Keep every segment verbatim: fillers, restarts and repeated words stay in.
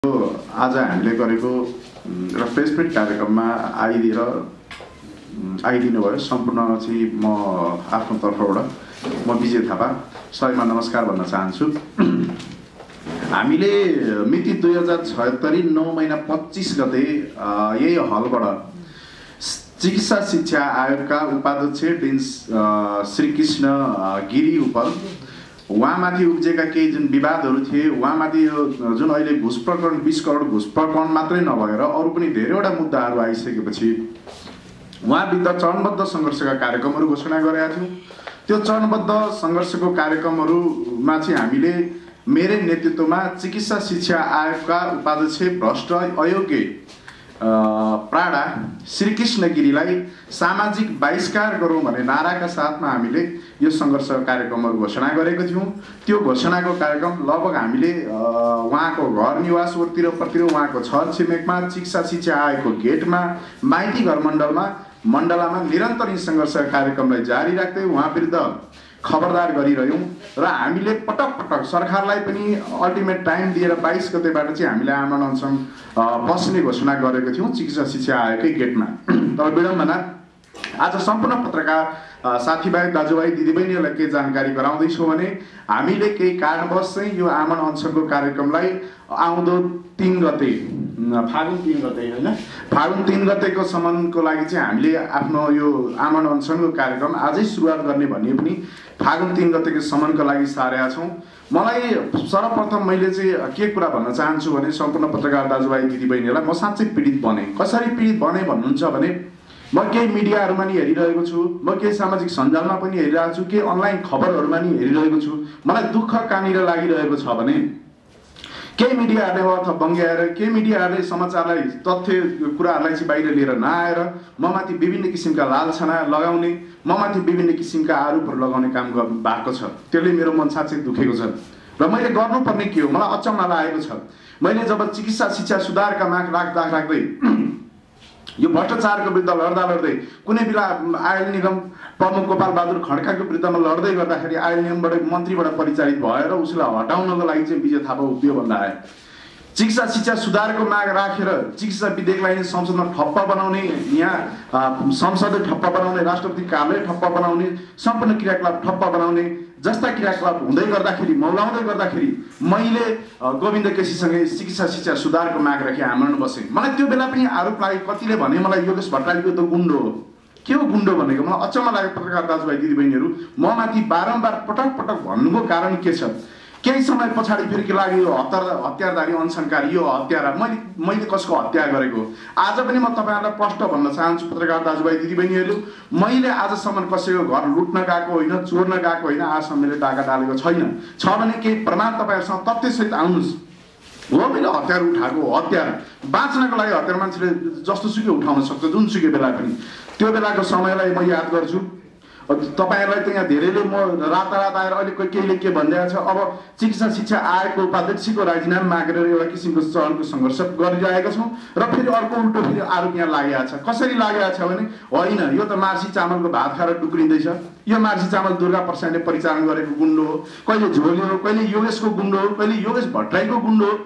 आज हामीले गरेको र प्रेसमिट कार्यक्रममा आइदिएर आइदिनु भयो सम्पूर्ण चाहिँ म आफ्नो तर्फबाट म विजय थापा सबैमा नमस्कार भन्न चाहन्छु। हामीले मिति दुई हजार छयत्तरी नौ महिना पच्चीस गते यही हलबाट चिकित्सा शिक्षा आयोगका उपाध्यक्ष डिन श्री कृष्ण गिरी उप उहाँमाथि उब्जेका केही जुन विवादहरू थिए, उहाँमाथि यो जुन अहिले घुस प्रकरण बीस करोड घुस प्रकरण मात्रै नभएर अरू पनि धेरैवटा मुद्दाहरू आइसकेपछि उहाँ विरुद्ध चरणबद्ध सङ्घर्षका कार्यक्रमहरू घोषणा गरेका थियौँ। त्यो चरणबद्ध सङ्घर्षको कार्यक्रमहरूमा चाहिँ हामीले मेरै नेतृत्वमा चिकित्सा शिक्षा आयोगका उपाध्यक्ष भ्रष्ट अयोग्य प्राडा श्रीकृष्ण गिरीलाई सामाजिक बहिष्कार गरौँ भन्ने नाराका साथमा हामीले यो सङ्घर्ष कार्यक्रमहरू घोषणा गरेको थियौँ। त्यो घोषणाको कार्यक्रम लगभग हामीले उहाँको घर निवासतिर प्रतिर उहाँको छर छिमेकमा चिकित्सा शिक्षा आयोगको गेटमा माइती घर मण्डलमा मण्डलामा निरन्तर यी सङ्घर्ष कार्यक्रमलाई जारी राख्दै उहाँ विरुद्ध खबरदार गरिरह्यौँ र हामीले पटक पटक सरकारलाई पनि अल्टिमेट टाइम दिएर बाइस गतेबाट चाहिँ हामीले आमरण अनसन बस्ने घोषणा गरेको थियौँ चिकित्सा शिक्षा आयोगकै गेटमा। तर विडम्बना आज सम्पूर्ण पत्रकार साथीभाइ दाजुभाइ दिदीबहिनीहरूलाई के जानकारी गराउँदैछौँ भने हामीले केही कारणवश चाहिँ यो आमरण अनसनको कार्यक्रमलाई आउँदो तीन गते फागुन तीन गते होइन फागुन तीन गतेको सम्मको लागि चाहिँ हामीले आफ्नो यो आमरण अनसनको कार्यक्रम आजै सुरुवात गर्ने भन्ने पनि फागुन तीन गतेको सम्मको लागि सारेका छौँ। मलाई सर्वप्रथम मैले चाहिँ के कुरा भन्न चाहन्छु भने सम्पूर्ण पत्रकार दाजुभाइ दिदीबहिनीहरूलाई म साँच्चै पीडित बने। कसरी पीडित बने भन्नुहुन्छ भने म केही मिडियाहरूमा नि हेरिरहेको छु, म केही सामाजिक सञ्जालमा पनि हेरिरहेको छु, केही अनलाइन खबरहरूमा नि हेरिरहेको छु। मलाई दुःख कहाँनिर लागिरहेको छ भने केही मिडियाहरूले अर्थ बङ्ग्याएर केही मिडियाहरूले समाचारलाई तथ्य कुराहरूलाई चाहिँ बाहिर लिएर नआएर ममाथि विभिन्न किसिमका लालछना लगाउने ममाथि विभिन्न किसिमका आरोपहरू लगाउने काम गर्नु भएको छ। त्यसले मेरो मन साँच्चै दुखेको छ र मैले गर्नुपर्ने के हो मलाई अचम्म लागेको छ। मैले जब चिकित्सा शिक्षा सुधारका माग राख्दा राख्दै यो भ्रष्टाचारको विरुद्ध लड्दा लड्दै कुनै बेला आयल निगम प्रमुख गोपाल बहादुर खड्काको विरुद्धमा लड्दै गर्दाखेरि आयल निगमबाट मन्त्रीबाट परिचालित भएर उसलाई हटाउनको लागि चाहिँ विजय थापा उभियो भन्दा आयो। चिकित्सा शिक्षा सुधारको माग राखेर चिकित्सा विधेयकलाई संसदमा ठप्प बनाउने, यहाँ संसद ठप्प बनाउने, राष्ट्रपति कार्यालय ठप्प बनाउने, सम्पूर्ण क्रियाकलाप ठप्प बनाउने जस्ता क्रियाकलाप हुँदै गर्दाखेरि मौलाउँदै गर्दाखेरि मैले गोविन्द केसीसँगै चिकित्सा शिक्षा सुधारको माग राखी आमरण बसेँ। मलाई त्यो बेला पनि आरोप लाग्यो, कतिले भने मलाई योगेश भट्टराईको त गुन्डो हो। के हो गुन्डो भनेको मलाई अचम्म लाग्यो। पत्रकार दाजुभाइ दिदीबहिनीहरू म माथि बारम्बार पटक पटक भन्नुको कारण के छ? केही समय पछाडि फेरि के लाग्यो यो हतार हतियारधारी अनसनकारी यो हत्यारा मैले मैले कसको हत्या गरेको? आज पनि म तपाईँहरूलाई प्रश्न भन्न चाहन्छु पत्रकार दाजुभाइ दिदीबहिनीहरू, मैले आजसम्म कसैको घर लुट्न गएको होइन, चोर्न गएको होइन, आजसम्म मैले डाका डालेको छैन। छ भने केही प्रमाण तपाईँहरूसँग तथ्यसहित आउनुहोस्। हो मैले हतियार उठाएको हतियार बाँच्नको लागि हतियार मान्छेले जस्तो सुकै उठाउन सक्छ जुनसुकै बेला पनि। त्यो बेलाको समयलाई म याद गर्छु। तपाईँहरूलाई त यहाँ धेरैले म रातारात आएर अहिले कोही केहीले के भनिरहेको छ, अब चिकित्सा शिक्षा आयोगको उपाध्यक्षको राजीनामा मागेर एउटा किसिमको चरणको सङ्घर्ष गरिरहेका छौँ र फेरि अर्को उल्टो फेरि आरोप यहाँ लागेको छ। कसरी लागेको छ भने होइन यो त मार्सी चामलको भात खाएर टुक्रिँदैछ, यो मार्सी चामल दुर्गा प्रसादले परिचालन गरेको गुन्डो हो, कहिले झोले हो, कहिले योगेशको गुन्डो हो, कहिले योगेश भट्टराईको गुन्डो हो।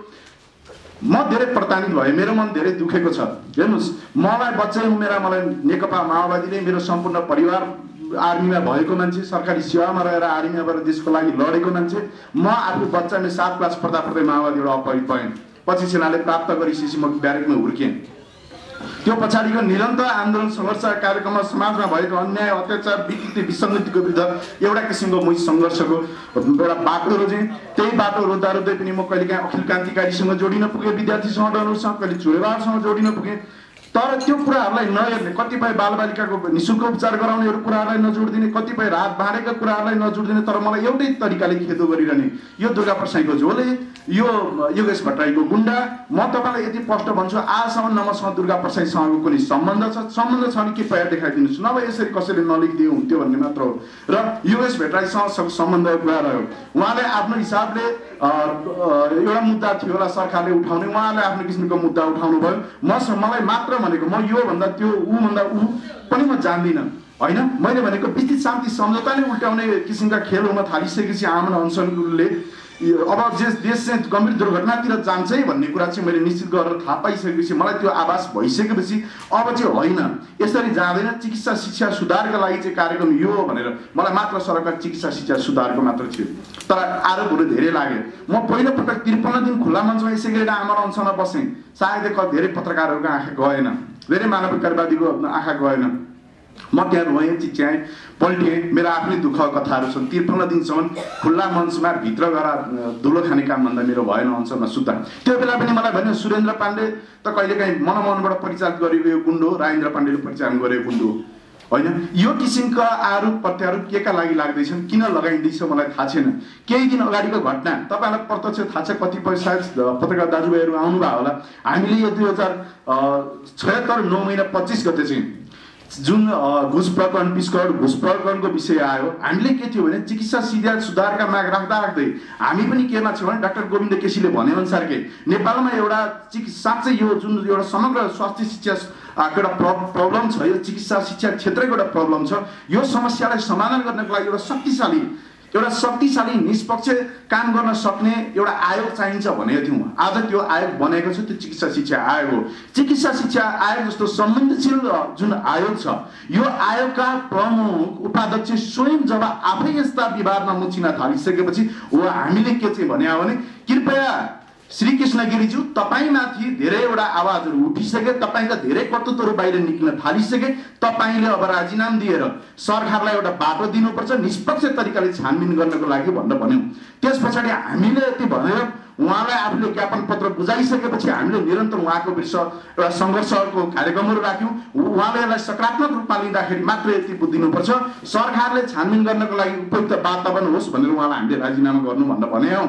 म धेरै प्रताडित भएँ, मेरो मन धेरै दुखेको छ। हेर्नुहोस् मलाई बच्चै उमेर मलाई नेकपा माओवादीले मेरो सम्पूर्ण परिवार आर्मीमा भएको मान्छे, सरकारी सेवामा रहेर आर्मीबाट देशको लागि लडेको मान्छे, म आफू बच्चाले सात क्लास पढ्दा पढ्दै माओवादीबाट अपहरित भएँ। पछि सेनाले प्राप्त गरिसकेपछि म ब्यारेकमा हुर्केँ। त्यो पछाडिको निरन्तर आन्दोलन सङ्घर्ष कार्यक्रममा समाजमा भएको अन्याय अत्याचार विकृति विसङ्गतिको विरुद्ध एउटा किसिमको म सङ्घर्षको एउटा बाटो रोजेँ। त्यही बाटो रोज्दा रोज्दै पनि म कहिलेकाहीँ अखिल क्रान्तिकारीसँग जोडिन पुगेँ, विद्यार्थी सङ्गठनहरूसँग, कहिले चुरेबारसँग जोडिन पुगेँ। तर त्यो कुराहरूलाई नहेर्ने, कतिपय बालबालिकाको निःशुल्क उपचार गराउनेहरू कुराहरूलाई नजोडिदिने, कतिपय रात बाँडेका कुराहरूलाई नजोडिदिने, तर मलाई एउटै तरिकाले खेदो गरिरहने यो दुर्गा प्रसाईको झोले, यो योगेश भट्टराईको गुन्डा। म तपाईँलाई यति प्रश्न भन्छु, आजसम्म न मसँग दुर्गा प्रसाईसँगको कुनै सम्बन्ध छ, सम्बन्ध छ भने के पैसा देखाइदिनुहोस्, नभए यसरी कसैले नलेखिदियो हुन्थ्यो भन्ने मात्र हो। र योगेश भट्टराईसँग सम्बन्धको कुरा रह्यो। उहाँले आफ्नो हिसाबले एउटा मुद्दा थियो होला सरकारले उठाउने, उहाँले आफ्नो किसिमको मुद्दा उठाउनु भयो। म मलाई मात्र भनेको म यो भन्दा त्यो ऊ भन्दा ऊ पनि म जान्दिनँ होइन। मैले भनेको विस्तृत शान्ति सम्झौताले उल्टाउने किसिमका खेल हुन थालिसकेपछि आमरण अनसनले अब जे देश चाहिँ गम्भीर दुर्घटनातिर जान्छ है भन्ने कुरा चाहिँ मैले निश्चित गरेर थाहा पाइसकेपछि मलाई त्यो आभास भइसकेपछि अब चाहिँ होइन, यसरी जाँदैन, चिकित्सा शिक्षा सुधारका लागि चाहिँ कार्यक्रम यो हो भनेर मलाई मात्र सरकार चिकित्सा शिक्षा सुधारको मात्र थियो। तर आरोपहरू धेरै लाग्यो। म पहिलोपटक त्रिपन्न दिन खुल्ला मञ्चमा यसैगरी आमरण अनसनमा बसेँ, सायदै धेरै पत्रकारहरूको आँखा गएन, धेरै मानवाधिकारवादीको आँखा गएन। म त्यहाँ रोएँ, चिच्याएँ, पल्टिएँ, मेरा आफ्नै दुःख कथाहरू छन्। त्रिपन्न दिनसम्म खुल्ला मञ्चमा भित्र गएर धुलो खाने कामभन्दा मेरो भएन अनसनमा सुत्दा। त्यो बेला पनि मलाई भन्यो सुरेन्द्र पाण्डे त कहिलेकाहीँ मनमनबाट परिचालित गरेको यो गुन्डो, राजेन्द्र पाण्डेले परिचालन गरेको गुन्डो होइन। यो किसिमका आरोप प्रत्यारोप के का लागि लाग्दैछन्, किन लगाइँदैछ मलाई थाहा छैन। केही दिन अगाडिको घटना तपाईँलाई प्रत्यक्ष थाहा छ, कतिपय सायद पत्रकार दाजुभाइहरू आउनुभयो होला। हामीले यो दुई हजार छयत्तर नौ महिना पच्चिस गते चाहिँ जुन घुस प्रकरण पिस्कड घुस प्रकरणको विषय आयो, हामीले के थियो भने चिकित्सा शिक्षा सुधारका माग राख्दा राख्दै हामी पनि केमा छौँ भने डाक्टर गोविन्द केसीले भनेअनुसारकै नेपालमा एउटा चिकित्सा साँच्चै यो जुन एउटा समग्र स्वास्थ्य शिक्षा एउटा प्रब्लम छ, यो चिकित्सा शिक्षा क्षेत्रको एउटा प्रब्लम छ। यो समस्यालाई समाधान गर्नको लागि एउटा शक्तिशाली एउटा शक्तिशाली निष्पक्ष काम गर्न सक्ने एउटा आयोग चाहिन्छ भनेको थियौँ। आज त्यो आयोग बनेको छ, त्यो चिकित्सा शिक्षा आयोग हो। चिकित्सा शिक्षा आयोग जस्तो संवेदनशील जुन आयोग छ, यो आयोगका प्रमुख उपाध्यक्ष स्वयं जब आफै यस्ता विवादमा मुछिन थालिसकेपछि हो हामीले के चाहिँ भने हो भने कृपया श्री कृष्ण गिरीज्यू तपाईमाथि धेरैवटा आवाजहरू उठिसके, तपाईका धेरै कर्तृत्वहरू बाहिर निक्लिन थालिसके। तपाईले अब राजीनामा दिएर सरकारलाई एउटा बाटो दिनुपर्छ, निष्पक्ष तरिकाले छानबिन गर्नको लागि भनेर भन्यौँ। त्यस पछाडि हामीले यति भनेर उहाँलाई आफूले ज्ञापन पत्र बुझाइसकेपछि हामीले निरन्तर उहाँको विरुद्ध एउटा सङ्घर्षको कार्यक्रमहरू राख्यौँ। उहाँले यसलाई सकारात्मक रूपमा लिँदाखेरि मात्र यति बुझिनुपर्छ, सरकारले छानबिन गर्नको लागि उपयुक्त वातावरण होस् भनेर उहाँलाई हामीले राजीनामा गर्नु भनेर भन्यौँ।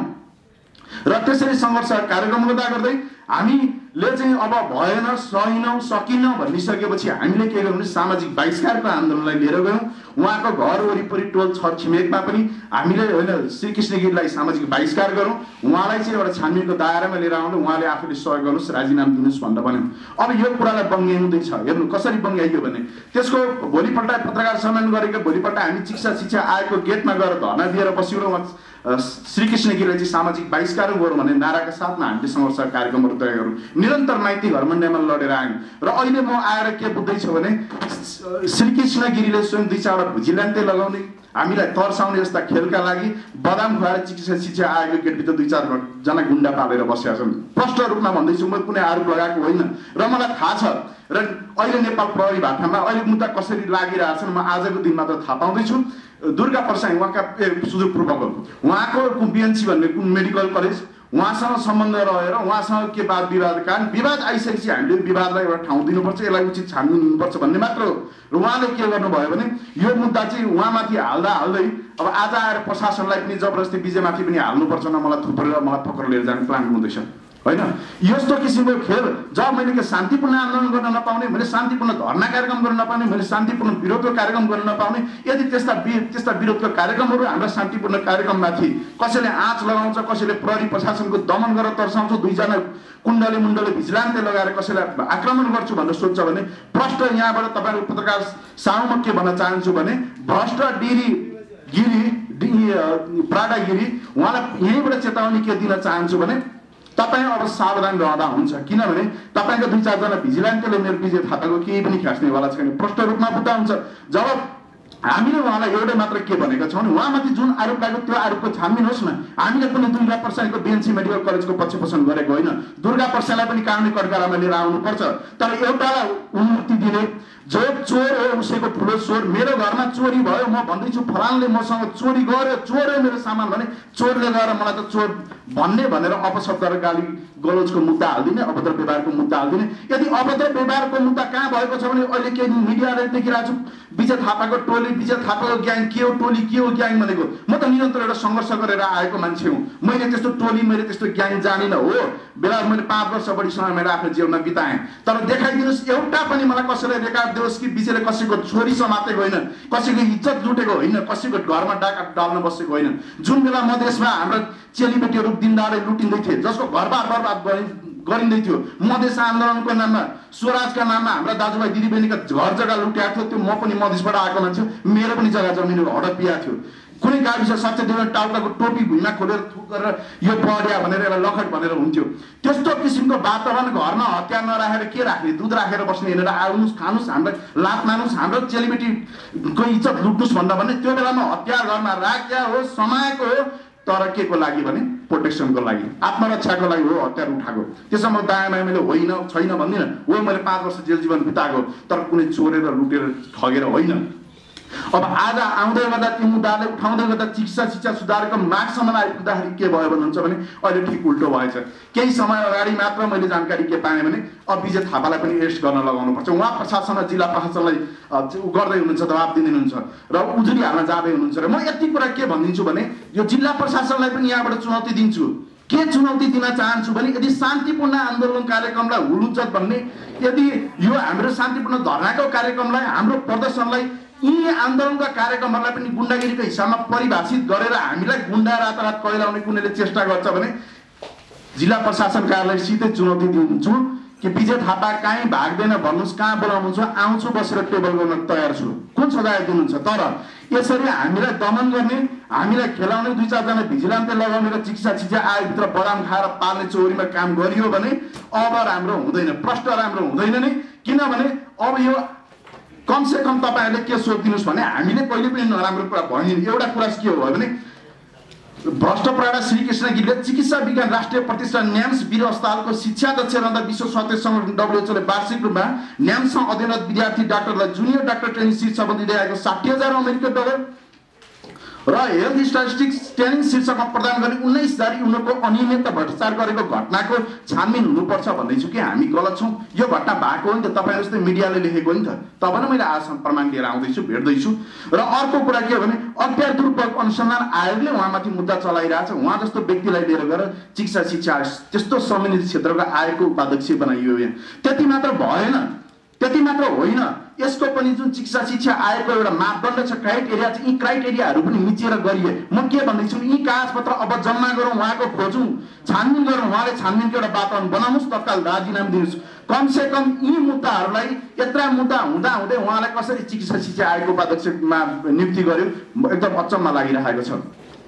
र त्यसरी सङ्घर्ष कार्यक्रम गर्दा गर्दै हामीले चाहिँ अब भएन, सहिनौँ, सकिनौँ भनिसकेपछि हामीले के गर्यौँ भने सामाजिक बहिष्कारको आन्दोलनलाई लिएर गयौँ। उहाँको घर वरिपरि टोल छर छिमेकमा पनि हामीले होइन श्रीकृष्ण गिरीलाई सामाजिक बहिष्कार गरौँ, उहाँलाई चाहिँ एउटा छानबिनको दायरामा लिएर आउनु, उहाँले आफूले सहयोग गर्नुहोस्, राजीनामा दिनुहोस् भनेर भन्यौँ। अब यो कुरालाई बङ्ग्याउँदैछ, हेर्नु कसरी बङ्ग्याइयो भने त्यसको भोलिपल्ट पत्रकार सम्मेलन गरेको भोलिपल्ट हामी चिकित्सा शिक्षा आयोगको गेटमा गएर धरना दिएर बस्यौँ र श्रीकृष्ण गिरीलाई चाहिँ सामाजिक बहिष्कार गरौँ भन्ने नाराका साथमा हामीले सङ्घर्ष कार्यक्रमहरू तय गरौँ। निरन्तर माइती घरमण्डेमा लडेर आयौँ। र अहिले म आएर के बुझ्दैछु भने श्रीकृष्ण गिरीले स्वयं दुई चारवटा भुजिल्यान्ते लगाउने, हामीलाई तर्साउने जस्ता खेलका लागि बदाम खुवाएर चिकित्सा शिक्षा आयोगको गेटभित्र दुई चारजना गुन्डा पालेर बसेका छन्। प्रष्ट रूपमा भन्दैछु, म कुनै आरोप लगाएको होइन र मलाई थाहा छ। र अहिले नेपाल प्रहरी भाटामा अहिले मुद्दा कसरी लागिरहेछन् म आजको दिनमा त थाहा पाउँदैछु। दुर्गा प्रसाई उहाँका सुदूरपूर्वको उहाँको बिएनसी भन्ने कुन मेडिकल कलेज, उहाँसँग सम्बन्ध रहेर उहाँसँग के वाद विवाद कारण विवाद आइसकेपछि हामीले विवादलाई एउटा ठाउँ दिनुपर्छ, यसलाई उचित छानबिन दिनुपर्छ भन्ने मात्र हो। र उहाँले के गर्नुभयो भने यो मुद्दा चाहिँ उहाँमाथि हाल्दा हाल्दै अब आज आएर प्रशासनलाई पनि जबरजस्ती विजयमाथि पनि हाल्नुपर्छ न, मलाई थुप्रेर मलाई पक्रेर लिएर जाने प्लान हुँदैछ होइन। यस्तो किसिमको खेल जब मैले के शान्तिपूर्ण आन्दोलन गर्न नपाउने, मैले शान्तिपूर्ण धरना कार्यक्रम गर्न नपाउने, मैले शान्तिपूर्ण विरोधको कार्यक्रम गर्न नपाउने, यदि त्यस्ता त्यस्ता विरोधको कार्यक्रमहरू हाम्रा शान्तिपूर्ण कार्यक्रममाथि कसैले आँच लगाउँछ, कसैले प्रहरी प्रशासनको दमन गरेर तर्साउँछ, दुईजना कुण्डले मुण्डले भिजिलान्ते लगाएर कसैलाई आक्रमण गर्छु भनेर सोध्छ भने भ्रष्ट यहाँबाट तपाईँको पत्रकार सामुमा के भन्न चाहन्छु भने भ्रष्ट डिरी गिरी प्राडा गिरी उहाँलाई यहीँबाट चेतावनी के दिन चाहन्छु भने तपाईँ अब सावधान रहँदा हुन्छ, किनभने तपाईँको दुई चारजना भिजिलान्टेले मेरो विजय थापाको केही पनि खास्नेवाला छैन, प्रष्ट रूपमा बुझ्दा हुन्छ। जब हामीले उहाँलाई एउटै मात्र के भनेका छौँ भने उहाँमाथि जुन आरोप लाग्यो त्यो आरोपको छानबिन होस् न। हामीले कुनै दुर्गा प्रसाईको बिएनसी मेडिकल कलेजको पक्षपोषण गरेको होइन, दुर्गा प्रसाईलाई पनि कानुनी कटघरामा लिएर आउनुपर्छ। तर एउटालाई उन्मुक्ति दिने जो चोर हो उसैको ठुलो चोर, मेरो घरमा चोरी भयो म भन्दैछु फलानले मसँग चोरी गर्यो, चोर्यो मेरो सामान भने चोरले गएर मलाई त चोर भन्ने भनेर अपशब्द र गाली गलौजको मुद्दा हालिदिने, अभद्र व्यवहारको मुद्दा हालिदिने। यदि अभद्र व्यवहारको मुद्दा कहाँ भएको छ भने अहिले केही मिडियाले देखिरहेको छु विजय थापाको टोली, विजय थापाको ग्याङ के हो, टोली के हो ग्याङ भनेको। म त निरन्तर एउटा सङ्घर्ष गरेर आएको मान्छे हुँ, मैले त्यस्तो टोली मैले त्यस्तो ग्याङ जानिनँ हो। बेला मैले पाँच वर्ष बढी समय मैले आफ्नो जीवनमा बिताएँ, तर देखाइदिनुहोस् एउटा पनि मलाई कसैले रेकर्ड देओस् कि विजयले कसैको छोरी समातेको होइन, कसैको इज्जत लुटेको होइन, कसैको घरमा डाका डाल्न बसेको होइन। जुन बेला मधेसमा हाम्रा चेलीबेटीहरू दिनदाडै लुटिँदै थिए, जसको घरबार बर्बाद गरिँदै थियो, मधेस आन्दोलनको नाममा स्वराजका नाममा हाम्रा दाजुभाइ दिदीबहिनीका घर जग्गा लुट्याएको थियो, त्यो म पनि मधेसबाट आएको मान्छे, मेरो पनि जग्गा जमिनहरू हडपिया थियो। कुनै गाविस सत्यदेव टाउकाको टोपी भुइँमा खोलेर थुक गरेर यो पढ्या भनेर यसलाई लखट भनेर हुन्थ्यो। त्यस्तो किसिमको वातावरण घरमा हतियार नराखेर के राख्ने, दुध राखेर बस्ने, हिँडेर आउनुहोस् खानुहोस् हामीलाई लात मार्नुहोस् हाम्रो चेलीबेटीको इज्जत लुट्नुहोस् भन्दा भने त्यो बेलामा हतियार घरमा राख्या हो, समाएको हो, तर के को लागि भने प्रोटेक्सनको लागि, आत्मरक्षाको लागि हो हतियार उठाएको। त्यसमा दायाँ बायाँ मैले होइन छैन भन्दिनँ, हो मैले पाँच वर्ष जेल जीवन बिताएको, तर कुनै चोरेर लुटेर ठगेर होइन। अब आज आउँदै गर्दा ती मुद्दाले उठाउँदै गर्दा चिकित्सा शिक्षा सुधारको मागसम्म आइपुग्दाखेरि के भयो भन्नुहुन्छ भने अहिले ठिक उल्टो भएछ। केही समय अगाडि मात्र मैले जानकारी के पाएँ भने अब विजय थापालाई पनि एरेस्ट गर्न लगाउनुपर्छ। उहाँ प्रशासनमा जिल्ला प्रशासनलाई गर्दै हुनुहुन्छ, दबाब दिँदै हुनुहुन्छ र उजुरी हाल्न जाँदै हुनुहुन्छ। र म यति कुरा के भनिदिन्छु भने यो जिल्ला प्रशासनलाई पनि यहाँबाट चुनौती दिन्छु। के चुनौती दिन चाहन्छु भने यदि शान्तिपूर्ण आन्दोलन कार्यक्रमलाई हुलुज्जत भन्ने, यदि यो हाम्रो शान्तिपूर्ण धरनाको कार्यक्रमलाई, हाम्रो प्रदर्शनलाई, यी आन्दोलनका कार्यक्रमहरूलाई पनि गुण्डागिरीको हिसाबमा परिभाषित गरेर हामीलाई गुण्डा रातारात कैलाउने कुनैले चेष्टा गर्छ भने जिल्ला प्रशासन कार्यालय सिधै चुनौती दिन्छु कि विजय थापा कहीँ भाग्दैन भन्नुहोस्, कहाँ बोलाउनुहुन्छ, आउँछु बसेर टेबल गर्न तयार छु, कुन सजाय दिनुहुन्छ। तर यसरी हामीलाई दमन गर्ने, हामीलाई खेलाउने, दुई चारजना भिजिलान्ते लगाउने र चिकित्सा शिक्षा आयोगभित्र बदाम खाएर पाल्ने चोरीमा काम गरियो भने अब राम्रो हुँदैन, प्रष्ट राम्रो हुँदैन नै। किनभने अब यो कमसे कम तपाईँहरूले के सोधिदिनुहोस् भने हामीले कहिले पनि नराम्रो कुरा भएन। एउटा कुरा के हो भने भ्रष्ट प्रहरा श्रीकृष्ण गिरीले चिकित्सा विज्ञान राष्ट्रिय प्रतिष्ठान न्याम्स वीर अस्पतालको शिक्षा दक्ष रहँदा विश्व स्वास्थ्य सङ्गठन डब्ल्युएचओले वार्षिक रूपमा न्याम्समा अध्ययनरत विद्यार्थी डाक्टरलाई जुनियर डाक्टर ट्रेनिङ शीर्षक दिइरहेको साठी हजार अमेरिकी डलर र हेल्थ स्ट्याटिस्टिक्स ट्रेनिङ शीर्षकमा प्रदान गर्ने उन्नाइस हजार युनिटको अनियमित भ्रष्टाचार गरेको घटनाको छानबिन हुनुपर्छ भन्दैछु कि हामी गलत छौँ। यो घटना भएको हो नि त, तपाईँ जस्तै मिडियाले लेखेको हो नि त, तब नै मैले आजसम्म प्रमाण लिएर आउँदैछु, भेट्दैछु। र अर्को कुरा के हो भने अख्तियार दुरुपयोग अनुसन्धान आयोगले उहाँमाथि मुद्दा चलाइरहेछ। उहाँ जस्तो व्यक्तिलाई लिएर गएर चिकित्सा शिक्षा त्यस्तो सम्बन्धित क्षेत्रका आयोगको उपाध्यक्ष बनाइयो। यहाँ त्यति मात्र भएन, त्यति मात्र होइन, यसको पनि जुन चिकित्सा शिक्षा आयोगको एउटा मापदण्ड छ, क्राइटेरिया छ, यी क्राइटेरियाहरू पनि मिचेर गरिए। म के भन्दैछु, यी कागजपत्र अब जम्मा गरौँ, उहाँको खोजौँ, छानबिन गरौँ, उहाँले छानबिनको एउटा वातावरण बनाउनुहोस्, तत्काल राजीनामा दिनुहोस्। कमसे कम यी मुद्दाहरूलाई, यत्रा मुद्दा हुँदा हुँदै उहाँलाई कसरी चिकित्सा शिक्षा आयोगको उपाध्यक्षमा नियुक्ति गर्यो, एकदम अचम्म लागिरहेको छ,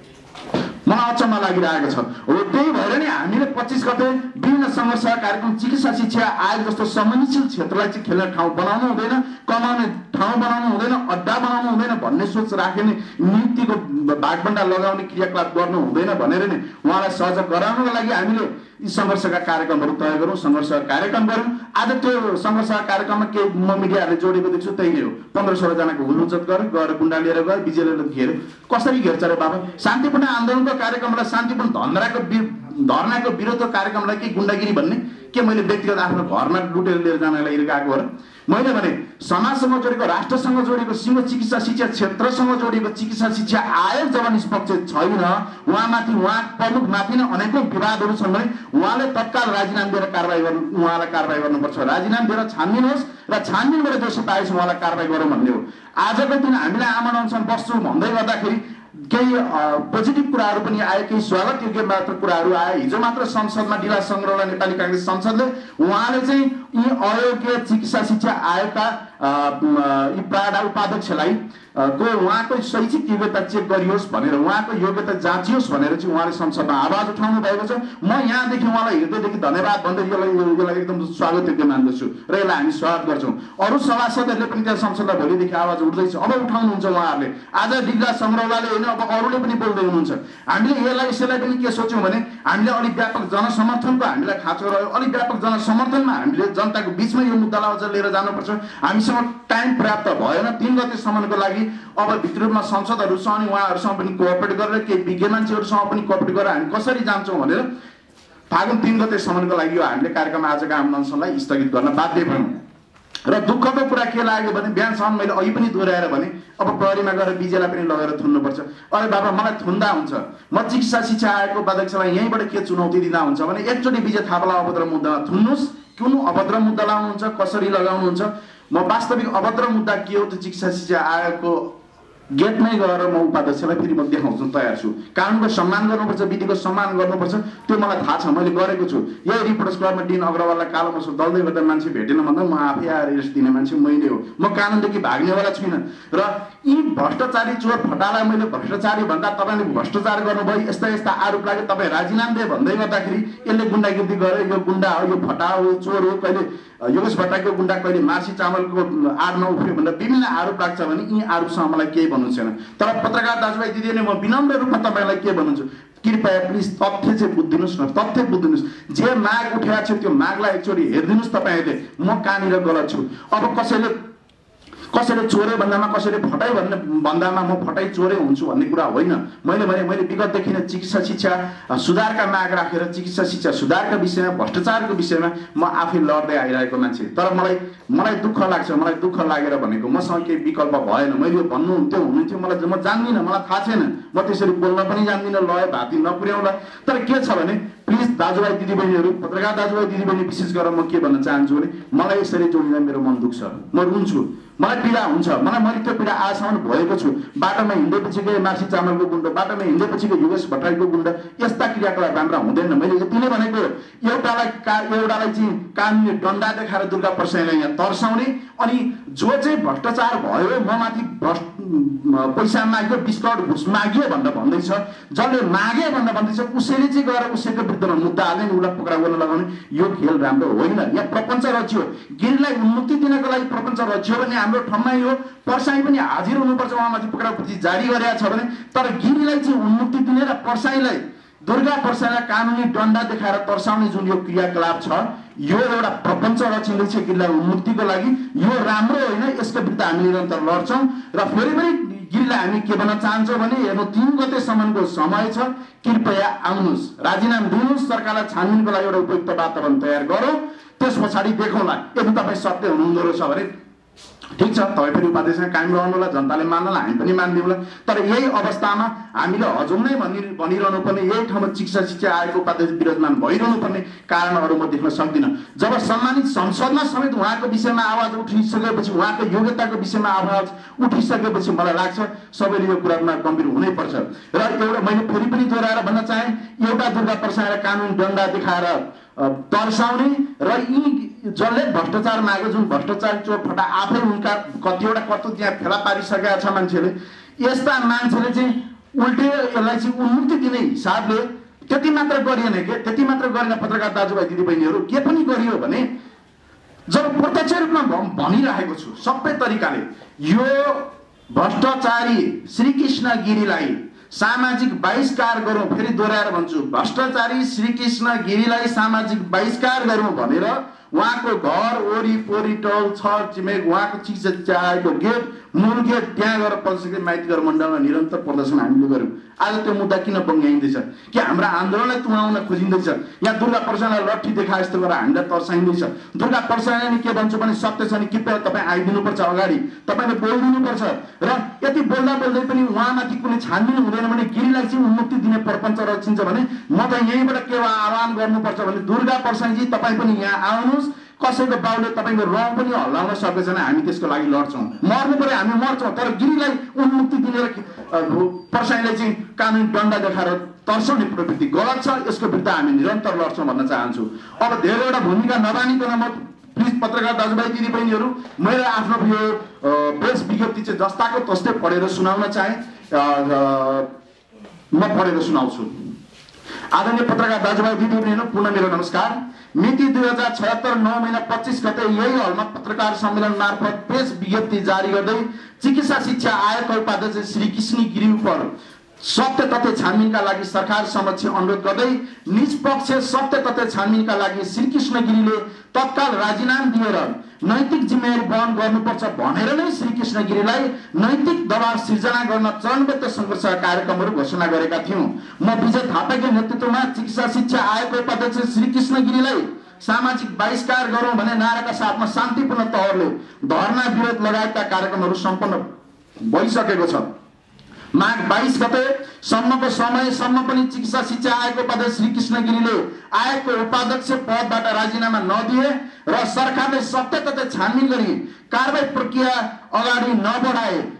मलाई अचम्म लागिरहेको छ। हो त्यही भएर नै हामीले पच्चिस गते विभिन्न सङ्घर्ष कार्यक्रम चिकित्सा शिक्षा आयोग जस्तो संवेदनशील क्षेत्रलाई चाहिँ खेल्ने ठाउँ बनाउनु हुँदैन, कमाउने ठाउँ बनाउनु हुँदैन, अड्डा बनाउनु हुँदैन भन्ने सोच राख्ने, नियुक्तिको भागभण्डा लगाउने क्रियाकलाप गर्नु हुँदैन भनेर नै उहाँलाई सहयोग गराउनको लागि हामीले यी सङ्घर्षका कार्यक्रमहरू तय गरौँ, सङ्घर्ष कार्यक्रम गरौँ। आज त्यो सङ्घर्ष कार्यक्रममा केही म मिडियाहरूले जोडेको देख्छु, त्यही नै हो। पन्ध्र सोह्रजनाको हुलुज्जत गर्यो, गएर गुन्डा लिएर गयो, बिजेलले घेर्यो। कसरी घेर्छ रे बाबा? शान्तिपूर्ण आन्दोलनको कार्यक्रमलाई, शान्तिपूर्ण धर्नाको धर्नाको विरोधको कार्यक्रमलाई के गुन्डागिरी भन्ने? के मैले व्यक्तिगत आफ्नो घरमा लुटेर लिएर जानलाई गएको हो र? मैले भने समाजसँग जोडेको, राष्ट्रसँग जोडेको, सिङ्गो चिकित्सा शिक्षा क्षेत्रसँग जोडेको चिकित्सा शिक्षा आयोग जब निष्पक्ष छैन, उहाँमाथि, उहाँ प्रमुखमाथि नै अनेकौँ विवादहरू छन् भने उहाँले तत्काल राजीनामा दिएर कारवाही गर्नु, उहाँलाई कारवाही गर्नुपर्छ। राजीनामा दिएर छानबिन होस् र छानबिनबाट दोषी पाएपछि उहाँलाई कारवाही गरौँ भन्ने हो। आजको दिन हामीलाई आमन अनसन बस्छु भन्दै गर्दाखेरि केही पोजिटिभ कुराहरू पनि आए, केही स्वागत योग्य मात्र कुराहरू आए। हिजो मात्र संसदमा डिला सङ्ग्रहलाई नेपाली काङ्ग्रेस संसदले उहाँले चाहिँ यी अयोग्य चिकित्सा शिक्षा आयोगका यी प्राडा उपाध्यक्षलाई को उहाँको शैक्षिक योग्यता चेक गरियोस् भनेर, उहाँको योग्यता जाँचियोस् भनेर चाहिँ उहाँले संसदमा आवाज उठाउनु भएको छ। म यहाँदेखि उहाँलाई हृदयदेखि धन्यवाद भन्दै यसलाई यसलाई एकदम स्वागत योग्य मान्दछु र यसलाई हामी स्वागत गर्छौँ। अरू सभासदहरूले पनि त्यहाँ संसदमा भोलिदेखि आवाज उठ्दैछ, अब उठाउनुहुन्छ उहाँहरूले। आज डिग्रा सङ्ग्रहवाले होइन, अब अरूले पनि बोल्दै हुनुहुन्छ। हामीले यसलाई यसैलाई पनि के सोच्यौँ भने हामीले अलिक व्यापक जनसमर्थनको हामीलाई खाँचो रह्यो, अलिक व्यापक जनसमर्थनमा हामीले जनताको बिचमा यो मुद्दालाई अझ लिएर जानुपर्छ। हामीसँग टाइम पर्याप्त भएन तीन गतेसम्मको लागि। अब भित्रमा संसदहरूसँग अनि उहाँहरूसँग पनि कोअपरेट गरेर, केही विज्ञ मान्छेहरूसँग पनि कोअपरेट गरेर हामी कसरी जान्छौँ भनेर फागुन तीन गतेसम्मको लागि यो हामीले कार्यक्रम आजको आन्दोलनलाई स्थगित गर्न बाध्य भयौँ। र दुःखको कुरा के लाग्यो भने बिहानसम्म मैले अघि पनि दोहोऱ्याएर भने अब प्रहरीमा गएर बिजेलाई पनि लगेर थुन्नुपर्छ। अरे बाबा मलाई थुन्दा हुन्छ, म चिकित्सा शिक्षा आयोगको उपाध्यक्षलाई यहीँबाट के चुनौती दिँदा हुन्छ भने एकचोटि विजय थापालाई अभद्र मुद्दामा थुन्नुहोस्, कुन अभद्र मुद्दा लाउनुहुन्छ, कसरी लगाउनुहुन्छ। म वास्तविक अभद्र मुद्दा के हो त्यो चिकित्सा शिक्षा आयोगको गेटमै गएर म उपाध्यक्षलाई फेरि म देखाउँछु तयार छु। कानुनको सम्मान गर्नुपर्छ, विधिको सम्मान गर्नुपर्छ, त्यो मलाई थाहा छ, मैले गरेको छु। यही रिपोर्टर्स क्लबमा डिन अग्रवाललाई कालो मसो दल्दै गर्दा मान्छे भेटेन भन्दा म आफै आएर रेस्ट दिने मान्छे मैले हो। म कानुनदेखि भाग्नेवाला छुइनँ। र यी भ्रष्टाचारी चोर फटालाई मैले भ्रष्टाचारी भन्दा तपाईँले भ्रष्टाचार गर्नुभयो, यस्ता यस्ता आरोप लाग्यो, तपाईँ राजीनामा दे भन्दै गर्दाखेरि यसले गुन्डागिर्दी गरे, यो गुन्डा हो, यो फटा हो, यो चोर हो, कहिले योगेश भट्टराईको गुन्डा, कहिले मार्सी चामलको आड नौ उठ्यो भनेर विभिन्न आरोप लाग्छ भने यी आरोपसँग मलाई केही भन्नु छैन। तर पत्रकार दाजुभाइ दिदीले म विनम्र रूपमा तपाईँलाई के भन्नुहुन्छ, कृपया प्लिज तथ्य चाहिँ बुझिदिनुहोस् न, तथ्य बुझिदिनुहोस्। जे माग उठेको छ त्यो मागलाई एकचोटि हेरिदिनुहोस् तपाईँहरूले। म कहाँनिर गलत छु? अब कसैले कसैले चोरे भन्दामा, कसैले फटाइ भन्ने भन्दामा म फटाइ चोरे हुन्छु भन्ने कुरा होइन। मैले भने मैले विगतदेखि नै चिकित्सा शिक्षा सुधारका माग राखेर चिकित्सा शिक्षा सुधारका विषयमा, भ्रष्टाचारको विषयमा म आफै लड्दै आइरहेको मान्छे। तर मलाई मलाई दुःख लाग्छ, मलाई दुःख लागेर भनेको मसँग केही विकल्प भएन। मैले यो भन्नुहुन्थ्यो हुनुहुन्थ्यो मलाई म जान्दिनँ, मलाई थाहा छैन, म त्यसरी बोल्न पनि जान्दिनँ, लय भाती नपुर्याउला। तर के छ भने प्लिज दाजुभाइ दिदीबहिनीहरू, पत्रकार दाजुभाइ दिदीबहिनी विशेष गरेर म के भन्न चाहन्छु भने मलाई यसरी जोडिँदा मेरो मन दुख्छ, म रुन्छु, मलाई पीडा हुन्छ। मलाई मैले त्यो पीडा आजसम्म भएको छु। बाटोमा हिँडेपछिको मार्सी चामलको गुन्डो, बाटोमा हिँडेपछिको योगेश भट्टराईको गुन्डो, यस्ता क्रियाकलाप राम्रा हुँदैन। मैले यति नै भनेको, एउटालाई का एउटालाई चाहिँ कानुनले डन्डा देखाएर दुर्गा प्रसाईलाई यहाँ तर्साउने, अनि जो चाहिँ भ्रष्टाचार भयो, म माथि भ्रष्ट पैसा माग्यो, बिस करोड घुस माग्यो भनेर भन्दैछ, जसले मागे भनेर भन्दैछ उसैले चाहिँ गएर उसैको विरुद्धमा मुद्दा हाल्ने, उसलाई पक्राउ गर्न लगाउने, यो खेल राम्रो होइन। यहाँ प्रपञ्च रच्यो, गिरीलाई उन्मुक्ति दिनको लागि प्रपञ्च रच्यो भने हाम्रो ठाउँमा यो पर्साई पनि हाजिर हुनुपर्छ, उहाँमाथि पक्राउपछि जारी गरेका छ भने। तर गिरीलाई चाहिँ उन्मुक्ति दिने र पर्साईलाई, दुर्गा पर्साईलाई कानुनी डन्डा देखाएर तर्साउने जुन यो क्रियाकलाप छ, यो एउटा प्रपञ्च रचिँदैछ गिरीलाई उन्मुक्तिको लागि। यो राम्रो होइन, यसको विरुद्ध हामी निरन्तर लड्छौँ। र फेरि पनि गिरीलाई हामी के भन्न चाहन्छौँ भने हेर्नु, तीन गतेसम्मको समय छ, कृपया आउनुहोस्, राजीनामा दिनुहोस्, सरकारलाई छानबिनको लागि एउटा उपयुक्त वातावरण तयार गरौँ, त्यस पछाडि देखौँला। यदि तपाईँ सत्य हुनुहुँदो रहेछ भने ठिक छ, तपाईँ पनि उपाध्यक्ष कायम रहनुहोला, जनताले मान्नला, हामी पनि मानिदिउँला। तर यही अवस्थामा हामीले हजुर नै भनि भनिरहनु पर्ने, यही ठाउँमा चिकित्सा शिक्षा आयोगको उपाध्यक्ष विराजमान भइरहनु पर्ने कारणहरू म देख्न सक्दिनँ। जब सम्मानित संसदमा समेत उहाँको विषयमा आवाज उठिसकेपछि, उहाँको योग्यताको विषयमा आवाज उठिसकेपछि मलाई लाग्छ सबैले यो कुरामा गम्भीर हुनैपर्छ। र एउटा मैले फेरि पनि दोहोऱ्याएर भन्न चाहेँ, एउटा दुर्गा प्रसाईलाई कानुन डन्डा देखाएर तर्साउने र यी जसले भ्रष्टाचार मागे, जुन भ्रष्टाचार चोर फटा आफै उनका कतिवटा कर्तव्य त्यहाँ फेला पारिसकेका छ मान्छेले, यस्ता मान्छेले चाहिँ उल्टे यसलाई चाहिँ उन्मुक्ति दिने हिसाबले त्यति मात्र गरिएन के, त्यति मात्र गरेन पत्रकार दाजुभाइ दिदीबहिनीहरू, के पनि गरियो भने जब प्रत्यक्ष रूपमा भनिरहेको छु सबै तरिकाले, यो भ्रष्टाचारी श्रीकृष्ण गिरीलाई सामाजिक बहिष्कार गरौँ, फेरि दोहोऱ्याएर भन्छु, भ्रष्टाचारी श्रीकृष्ण गिरीलाई सामाजिक बहिष्कार गरौँ भनेर उहाँको घर वरिपरि टोल छर छिमेक, उहाँको चिकित्सा आयोगको गेट, मूल गेट, त्यहाँ गएर पञ्चायत माइतीगर मण्डलमा निरन्तर प्रदर्शन हामीले गऱ्यौँ। आज त्यो मुद्दा किन बङ्ग्याइँदैछ कि हाम्रा आन्दोलनलाई तुहाउन खोजिँदैछ? यहाँ दुर्गा प्रसाईलाई लट्ठी देखाए जस्तो गरेर हामीलाई तर्साइँदैछ। दुर्गा प्रसाईले के भन्छु भने सत्य छ नि, कृपया तपाईँ आइदिनुपर्छ अगाडि, तपाईँले बोलिदिनुपर्छ। र यति बोल्दा बोल्दै पनि उहाँमाथि कुनै छानबिन हुँदैन भने, गिरीलाई चाहिँ उन्मुक्ति दिने प्रपञ्च रचिन्छ भने म त यहीँबाट के आह्वान गर्नुपर्छ भने, दुर्गा प्रसाईजी तपाईँ पनि यहाँ आउनुहोस्, कसैको बाउले तपाईँको रौँ पनि हल्लाउन सकेको छैन, हामी त्यसको लागि लड्छौँ, मर्नु पऱ्यो हामी मर्छौँ। तर गिरीलाई उन्मुक्ति दिने र प्रसाईलाई चाहिँ कानुनी डन्डा देखाएर तर्साउने प्रवृत्ति गलत छ, यसको विरुद्ध हामी निरन्तर लड्छौँ भन्न चाहन्छु। अब धेरैवटा भूमिका नबानिकन म प्लिज पत्रकार दाजुभाइ दिदीबहिनीहरू, मेरो आफ्नो यो प्रेस विज्ञप्ति चाहिँ जस्ताको तस्तै पढेर सुनाउन चाहे, म पढेर सुनाउँछु। आदरणीय पत्रकार दाजुभाइ दिदीबहिनीहरू, पुनः मेरो नमस्कार। मिति दुई हजार छहत्तर नौ महिना पच्चीस गते यही हलमा पत्रकार सम्मेलन मार्फत प्रेस विज्ञप्ति जारी गर्दै चिकित्सा शिक्षा आयोगका उपाध्यक्ष श्री कृष्ण गिरी उप सत्य तथ्य छानबिनका लागि सरकार समक्ष अनुरोध गर्दै निष्पक्ष सत्य तथ्य छानबिनका लागि श्रीकृष्ण गिरीले तत्काल राजीनामा दिएर नैतिक जिम्मेवारी वहन गर्नुपर्छ भनेर नै श्रीकृष्ण गिरीलाई नैतिक दबाव सिर्जना गर्न चरणबद्ध सङ्घर्ष कार्यक्रमहरू घोषणा गरेका थियौँ। म विजय थापाको नेतृत्वमा चिकित्सा शिक्षा आयोगको उपाध्यक्ष श्रीकृष्ण गिरीलाई सामाजिक बहिष्कार गरौँ भने नाराका साथमा शान्तिपूर्ण तवरले धरना विरोध लगायतका कार्यक्रमहरू सम्पन्न भइसकेको छ। माघ बाइस गते सम्मको समयसम्म पनि चिकित्सा शिक्षा आयोगको उपाध्यक्ष श्रीकृष्ण गिरीले आयोगको उपाध्यक्ष पदबाट राजीनामा नदिए र सरकारले सत्य तथ्य छानबिन गरी कारबाही प्रक्रिया अगाडि नबढाए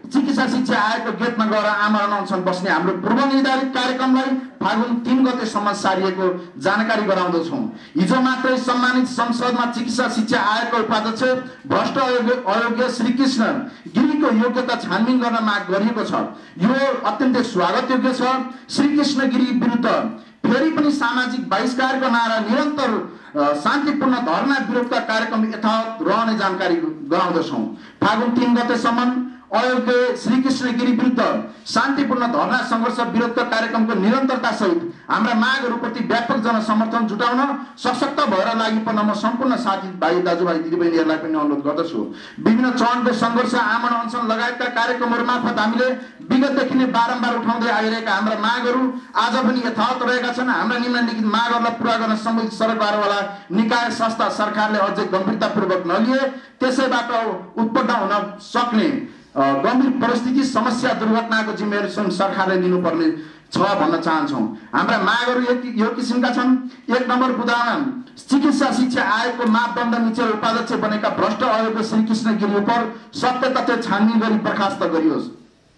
चिकित्सा शिक्षा आयोगको गेटमा गएर आमरण अनसन बस्ने हाम्रो पूर्व निर्धारित कार्यक्रमलाई फागुन तीन गतेसम्म सारिएको जानकारी गराउँदछौँ। हिजो मात्रै सम्मानित संसदमा चिकित्सा शिक्षा आयोगको उपाध्यक्ष भ्रष्ट अयोग्य श्री कृष्ण गिरीको योग्यता छानबिन गर्न माग गरिएको छ। यो अत्यन्तै स्वागतयोग्य छ। श्री कृष्ण गिरी विरुद्ध फेरि पनि सामाजिक बहिष्कारको नारा निरन्तर शान्तिपूर्ण धरना विरोधका कार्यक्रम यथावत रहने जानकारी गराउँदछौँ। फागुन तीन गतेसम्म अयोग्य श्री कृष्ण गिरी विरुद्ध शान्तिपूर्ण धरना सङ्घर्ष विरोधका कार्यक्रमको निरन्तरता सहित हाम्रा मागहरूप्रति व्यापक जनसमर्थन जुटाउन सशक्त भएर लागि पर्न म सम्पूर्ण साथीभाइ दाजुभाइ दिदीबहिनीहरूलाई पनि अनुरोध गर्दछु। विभिन्न चरणको सङ्घर्ष आमरण अनसन लगायतका कार्यक्रमहरू मार्फत हामीले विगतदेखि नै बारम्बार उठाउँदै आइरहेका हाम्रा मागहरू आज पनि यथावत रहेका छन्। हाम्रा निम्नलिखित मागहरूलाई पुरा गर्न सम्बन्धित सरकारवाला निकाय संस्था सरकारले अझै गम्भीरतापूर्वक नलिए त्यसैबाट उत्पन्न हुन सक्ने गम्भीर परिस्थिति समस्या दुर्घटनाको जिम्मेवारी स्वयं सरकारले लिनुपर्ने छ भन्न चाहन्छौँ। हाम्रा मागहरू यो किसिमका छन्। एक नम्बर बुदामा चिकित्सा शिक्षा आयोगको मापदण्ड मिचेर उपाध्यक्ष बनेका भ्रष्ट अयोग्य श्री कृष्ण गिरी उप सत्य तथ्य छानबिन गरी बर्खास्त गरियोस्।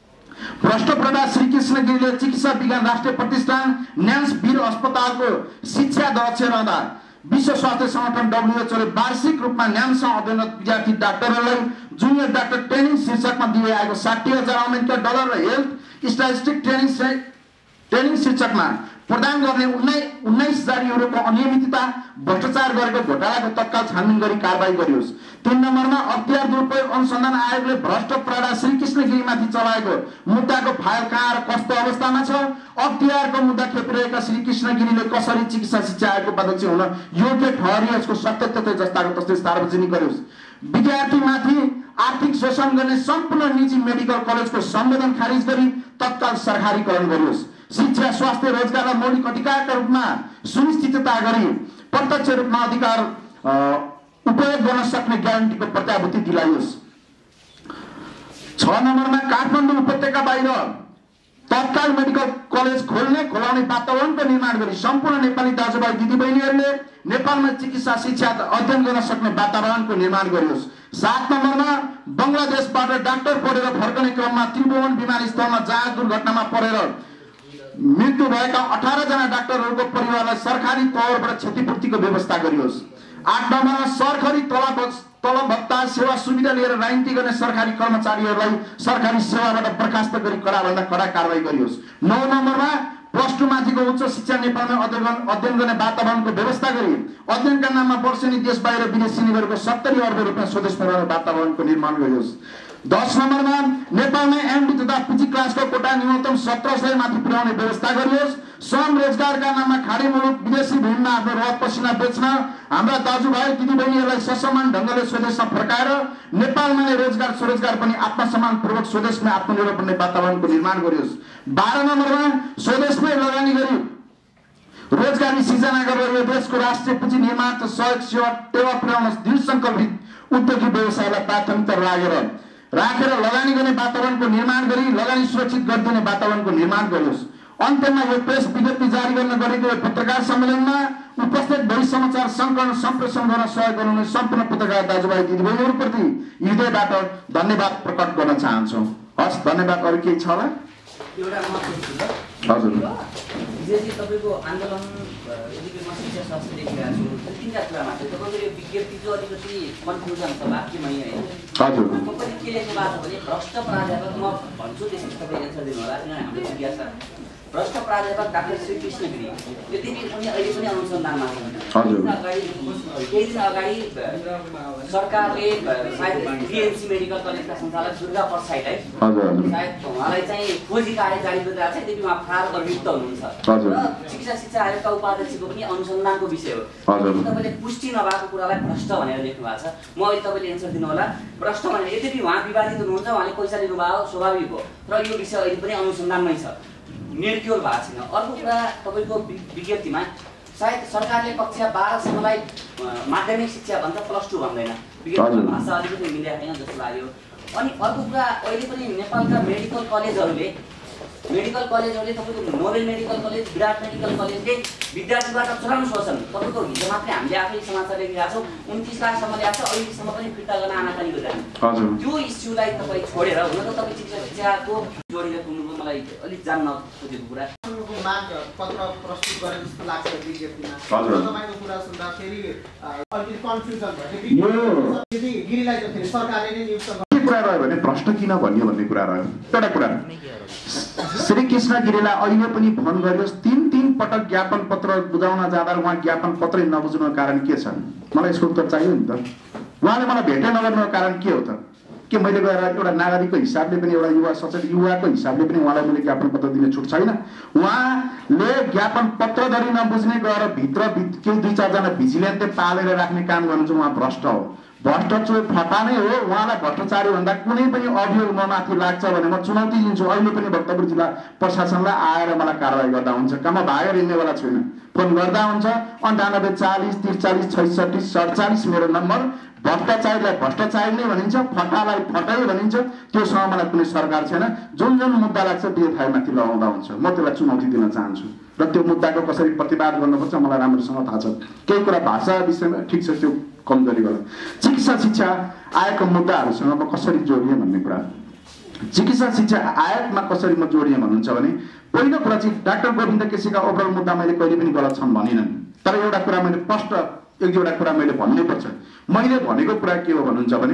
भ्रष्ट प्रभा श्री कृष्ण गिरीले चिकित्सा विज्ञान राष्ट्रिय प्रतिष्ठान न्यान्स वीर अस्पतालको शिक्षा अध्यक्ष रहँदा विश्व स्वास्थ्य संगठन डब्ल्युएचओले वार्षिक रूपमा न्यामसँग अध्ययनरत विद्यार्थी डाक्टरहरूलाई जुनियर डाक्टर ट्रेनिङ शीर्षकमा दिए आएको साठी हजार अमेरिका डलर र हेल्थ स्ट्याटिस्टिक ट्रेनिङ ट्रेनिङ शीर्षकमा प्रदान गर्ने उन्नाइस हजार युरोको अनियमितता भ्रष्टाचार गरेको घोटालाको तत्काल छानबिन गरी कारबाही गरियोस्। तीन नम्बरमा अख्तियार दुरुपयोग अनुसन्धान आयोगले भ्रष्ट प्रहरा श्री कृष्ण गिरीमाथि चलाएको मुद्दाको फाइल कहाँ र कस्तो अवस्थामा छ, अख्तियारको मुद्दा खेपिरहेका श्री कृष्ण गिरीले कसरी चिकित्सा शिक्षा आयोगको उपाध्यक्ष हुन योग्य ठहरियो यसको सत्य तथ्य जस्ताको तस्तै सार्वजनिक गरियोस्। विद्यार्थीमाथि आर्थिक शोषण गर्ने सम्पूर्ण निजी मेडिकल कलेजको संवेदन खारिज गरी तत्काल सरकारीकरण गरियोस्। शिक्षा स्वास्थ्य रोजगारलाई मौलिक अधिकारका रूपमा सुनिश्चितता गरी प्रत्यक्ष रूपमा अधिकार उपयोग गर्न सक्ने ग्यारेन्टीको प्रत्याभूति दिलाइयोस्। छ नम्बरमा काठमाडौँ उपत्यका बाहिर तत्काल मेडिकल कलेज खोल्ने खोलाउने वातावरणको निर्माण गरी सम्पूर्ण नेपाली दाजुभाइ दिदीबहिनीहरूले नेपालमा चिकित्सा शिक्षा अध्ययन गर्न सक्ने वातावरणको निर्माण गरियोस्। सात नम्बरमा बङ्गलादेशबाट डाक्टर पढेर फर्कने क्रममा त्रिभुवन विमानस्थलमा जहाज दुर्घटनामा परेर मृत्यु भएका अठार जना डाक्टरहरूको परिवारलाई सरकारी तौरबाट क्षतिपूर्तिको व्यवस्था गरियोस्। आठ नम्बरमा सरकारी तलब तलब भत्ता सेवा सुविधा लिएर राजनीति गर्ने सरकारी कर्मचारीहरूलाई सरकारी सेवाबाट बर्खास्त गरी कडाभन्दा कडा कारबाही गरियोस्। नौ नम्बरमा प्लस टू माथिको उच्च शिक्षा नेपालमा अध्ययन अध्ययन गर्ने वातावरणको व्यवस्था गरी अध्ययनका नाममा वर्षेनी देश बाहिर विदेशी निवेशको सत्तरी अर्ब रुपियाँ स्वदेशमा रहने वातावरणको निर्माण गरियोस्। दस नम्बरमा नेपालमा एमडी तथा पिजी क्लासको कोटा न्यूनतम सत्र सय माथि पुर्याउने व्यवस्था गरियोस्। श्रम रोजगारका नाममा खाडी मुलुक विदेशी भूमिमा आफ्नो रगत पसिना बेच्न हाम्रा दाजुभाइ दिदीबहिनीहरूलाई ससमान ढङ्गले स्वदेशमा फर्काएर नेपालमा नै रोजगार स्वरोजगार पनि आत्मसम्मान पूर्वक स्वदेशमै आत्मनिर्भर बन्ने वातावरणको निर्माण गरियोस्। बाह्र नम्बरमा स्वदेशमै लगानी गरी रोजगारी सिर्जना गरेर यो देशको राष्ट्रिय पुँजी निर्माण र सहयोग सेवा टेवा पुर्याउन दृढ सङ्कल्पित उद्योगी व्यवसायलाई प्राथमिकता राखेर राखेर लगानी गर्ने वातावरणको निर्माण गरी लगानी सुरक्षित गरिदिने वातावरणको निर्माण गरियोस्। अन्त्यमा यो प्रेस विज्ञप्ति जारी गर्न गरेको पत्रकार सम्मेलनमा उपस्थित भई समाचार सङ्कलन सम्प्रेषण गर्न सहयोग गर्नुहुने सम्पूर्ण पत्रकार दाजुभाइ दिदीबहिनीहरूप्रति हृदयबाट धन्यवाद प्रकट गर्न चाहन्छौँ। हस्, धन्यवाद। अरू केही छ होला? हजुर, तपाईँको आन्दोलन एजुकेसनमा शिक्षा स्वास्थ्य देखिरहेको छु तिनवटा कुरामा चाहिँ तपाईँको यो विज्ञप्ति चाहिँ अलिकति कन्फ्युजन छ वाक्यमै होइन। हजुर, तपाईँले के लेख्नु भएको छ भने भ्रष्ट प्राध्यापक, म भन्छु त्यसपछि तपाईँ एन्सर दिनु होला किनभने हाम्रो जिज्ञासा भ्रष्ट प्राध्यापक डाक्टर श्री कृष्ण गिरी यद्यपि उनी अहिले पनि अनुसन्धानमा छन्। अगाडि केही दिन अगाडि सरकारले सायद डिएनसी मेडिकल कलेजका सञ्चालक दुर्गा परसाईलाई सायद उहाँलाई चाहिँ खोजी कार्य जारी गरिरहेको छ। यद्यपि उहाँ फरार अभियुक्त हुनुहुन्छ र चिकित्सा शिक्षा आयोगका उपाध्यक्षको पनि अनुसन्धानको विषय हो। तपाईँले पुष्टि नभएको कुरालाई भ्रष्ट भनेर लेख्नु भएको छ। म अहिले तपाईँले एन्सर दिनु होला। भ्रष्ट भनेर यद्यपि उहाँ विवादित हुनुहुन्छ, उहाँले पैसा लिनुभयो स्वाभाविक हो, र यो विषय अहिले पनि अनुसन्धानमै छ, निर्क्योर भएको छैन। अर्को कुरा तपाईँको विज्ञप्तिमा सायद सरकारले कक्षा बाह्रसम्मलाई माध्यमिक शिक्षा भन्छ, प्लस टू भन्दैन। विज्ञप्तिको भाषा अलिकति मिलेको छैन जस्तो लाग्यो। अनि अर्को कुरा अहिले पनि नेपालका मेडिकल कलेजहरूले मेडिकल कलेजहरूले तपाईँको Nobel medical college, Birat medical कलेजले विद्यार्थीबाट चलाउनु शोषण। तपाईँको हिजो मात्रै हामीले आफै समाचार लेखिरहेको छौँ, उन्तिस लाखसम्म ल्याएको छ, अहिलेसम्म पनि फिर्ता गर्न आनाकानी गरिरहेको। त्यो इस्युलाई तपाईँ छोडेर हुन त तपाईँ शिक्षा शिक्षाको जोडीले पुग्नुको मलाई अलिक जान्न खोजेको कुरा माग पत्र प्रस्तुत गरे जस्तो लाग्छ विज्ञप्तिमा। तपाईँको कुरा सुन्दा फेरि अलिकति कन्फ्युजन भयो। यदि गिरीलाई त फेरि सरकारले नै नियुक्त कुरा रह्यो भने प्रश्न किन भन्यो भन्ने कुरा रह्यो। एउटा कुरा, श्री कृष्ण गिरीलाई अहिले पनि फोन गरियोस्, तीन तीन पटक ज्ञापन पत्र बुझाउन जाँदा उहाँ ज्ञापन पत्रै नबुझ्नुको कारण के छ? मलाई यसको उत्तर चाहियो नि त। उहाँले मलाई भेटै नगर्नुको कारण के हो त? के मैले गएर एउटा नागरिकको हिसाबले पनि, एउटा युवा सचेत युवाको हिसाबले पनि उहाँलाई मैले ज्ञापन पत्र दिने छुट छैन? उहाँले ज्ञापन पत्रधरि नबुझ्ने गएर भित्र केही दुई चारजना भिजिलेन्टले पालेर राख्ने काम गर्नु चाहिँ उहाँ भ्रष्ट हो। भ्रष्ट चोर फटा नै हो। उहाँलाई भ्रष्टाचारी भन्दा कुनै पनि अभियोग ममाथि लाग्छ भने म चुनौती दिन्छु। अहिले पनि भक्तपुर जिल्ला प्रशासनलाई आएर मलाई कारवाही गर्दा हुन्छ। कहाँ भागेर हिँड्नेवाला छुइनँ। फोन गर्दा हुन्छ अन्ठानब्बे चालिस त्रिचालिस छैसठी सडचालिस मेरो नम्बर। भ्रष्टाचारीलाई भ्रष्टाचारी नै भनिन्छ, फटालाई फटाइ भनिन्छ। त्योसँग मलाई कुनै सरकार छैन। जुन जुन मुद्दा लाग्छ बिएफआईमाथि लगाउँदा हुन्छ। म त्यसलाई चुनौती दिन चाहन्छु र त्यो मुद्दाको कसरी प्रतिवाद गर्नुपर्छ मलाई राम्रोसँग थाहा छ। केही कुरा भाषा विषयमा ठिक छ, त्यो कमजोरी गर्छ। चिकित्सा शिक्षा आयोगको मुद्दाहरूसँग म कसरी जोडिएँ भन्ने कुरा। चिकित्सा शिक्षा आयोगमा कसरी म जोडिएँ भन्नुहुन्छ भने पहिलो कुरा चाहिँ डाक्टर गोविन्द केसीका ओभरअल मुद्दा मैले कहिले पनि गलत छन् भनिनन्। तर एउटा कुरा मैले स्पष्ट एक दुईवटा कुरा मैले भन्नै पर्छ। मैले भनेको कुरा के हो भन्नुहुन्छ भने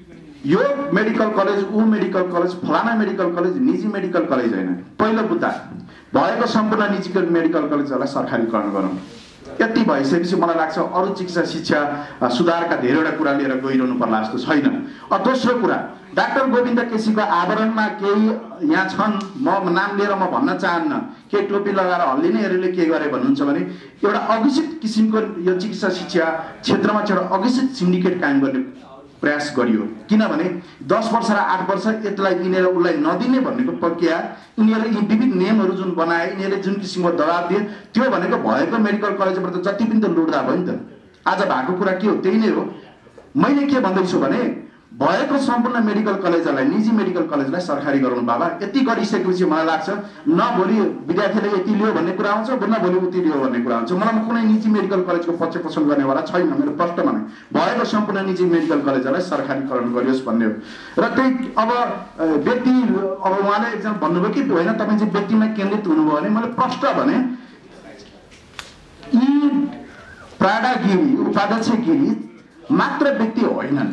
यो मेडिकल कलेज, ऊ मेडिकल कलेज, फलाना मेडिकल कलेज निजी मेडिकल कलेज होइन। पहिलो मुद्दा भएको सम्पूर्ण निजी मेडिकल कलेजहरूलाई सरकारीकरण गरौँ। यति भइसकेपछि मलाई लाग्छ अरू चिकित्सा शिक्षा सुधारका धेरैवटा कुरा लिएर गइरहनु पर्ला जस्तो छैन। दोस्रो कुरा, डाक्टर गोविन्द केसीको आवरणमा केही यहाँ छन्, म नाम लिएर म भन्न चाहन्न, केही टोपी लगाएर हल्लिनेहरूले के गरे भन्नुहुन्छ भने एउटा अघोषित किसिमको यो चिकित्सा शिक्षा क्षेत्रमा चाहिँ एउटा अघोषित सिन्डिकेट कायम गर्ने प्रयास गरियो। किनभने दस वर्ष र आठ वर्ष यसलाई यिनीहरू उसलाई नदिने भन्नेको प्रक्रिया, यिनीहरू यी विविध नियमहरू जुन बनाए, यिनीहरूले जुन किसिमको दबाब दिए, त्यो भनेको भएको मेडिकल कलेजबाट त जति पनि त लुट्दा भयो नि त। आज भएको कुरा के हो? त्यही नै हो। मैले के भन्दैछु भने भएको सम्पूर्ण मेडिकल कलेजलाई, निजी मेडिकल कलेजलाई सरकारी गराउनु बाबा। यति गरिसकेपछि मलाई लाग्छ न भोलि विद्यार्थीले यति लियो भन्ने कुरा आउँछ, न भोलि उति लियो भन्ने कुरा आउँछ। मलाई कुनै निजी मेडिकल कलेजको पक्ष पोषण गर्नेवाला छैन। मेरो प्रश्न भने भएको सम्पूर्ण निजी मेडिकल कलेजलाई सरकारीकरण गरियोस् भन्ने हो। र त्यही अब व्यक्ति, अब उहाँले एकजना भन्नुभयो कि होइन तपाईँ चाहिँ व्यक्तिमा केन्द्रित हुनुभयो भने मैले प्रश्न भने यी प्राडा गिरी, उपाध्यक्ष गिरी मात्र व्यक्ति होइनन्।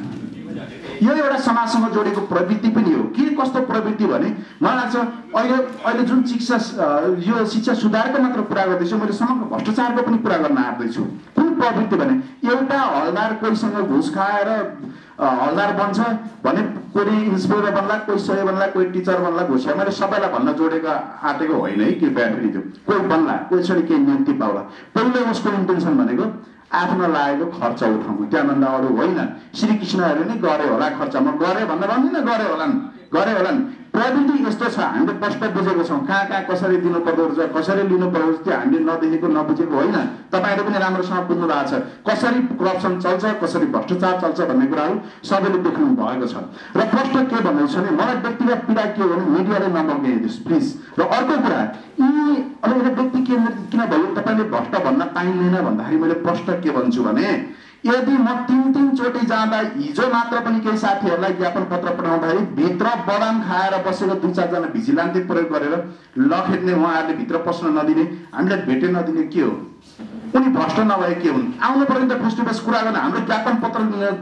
यो एउटा समाजसँग जोडेको प्रवृत्ति पनि हो। के कस्तो प्रवृत्ति भने मलाई लाग्छ अहिले अहिले जुन चिकित्सा यो शिक्षा सुधारको मात्र कुरा गर्दैछु, मैले समग्र भ्रष्टाचारको पनि कुरा गर्न आउँदैछु। कुन प्रवृत्ति भने एउटा हलदार कोहीसँग घुस खाएर हलदार बन्छ भने कोही इन्सपेक्टर बन्ला, कोही सही बन्ला, कोही टिचर बन्ला, घुसिया। मैले सबैलाई भन्न जोडेको आँटेको होइन है, कृपया फेरि त्यो कोही बन्ला, कोही छोडी केही नियुक्ति पाउला। पहिलो उसको इन्टेन्सन भनेको आफ्नो लागेको खर्च उठाउनु, त्यहाँभन्दा अरू होइन। श्रीकृष्णहरूले नै गरे होला खर्च, म गरे भनेर भन्दिनँ, गरे होलान् गरे होलान् प्रवृत्ति यस्तो छ। हामीले प्रश्न बुझेको छौँ कहाँ कहाँ कसरी दिनु पर्दो रहेछ, कसरी लिनु पर्दो रहेछ, त्यो हामीले नदेखेको नबुझेको होइन। तपाईँहरू पनि राम्रोसँग बुझ्नु भएको छ कसरी करप्सन चल्छ, कसरी भ्रष्टाचार चल्छ भन्ने कुराहरू सबैले देख्नु भएको छ। र प्रश्न के भन्दैछ भने मलाई व्यक्तिगत पीडा के हो भने मिडियाले नबगाइदियोस् प्लिज। र अर्को कुरा, यी अब एउटा व्यक्ति के किन भयो तपाईँले भ्रष्ट भन्न पाइँदैन भन्दाखेरि मैले प्रश्न के भन्छु भने यदि म तीन तीन चोटि जाँदा हिजो मात्र पनि केही साथीहरूलाई ज्ञापन पत्र पठाउँदाखेरि भित्र बदाम खाएर बसेको दुई चारजना भिजिलान्ती प्रयोग गरेर लखेट्ने, उहाँहरूले भित्र पस्न नदिने, हामीलाई भेटे नदिने के हो? उनी भ्रष्ट नभए के हुन्? आउनु पर्यो नि त फेस टु फेस कुरा गर्न। हाम्रो ज्ञापन पत्र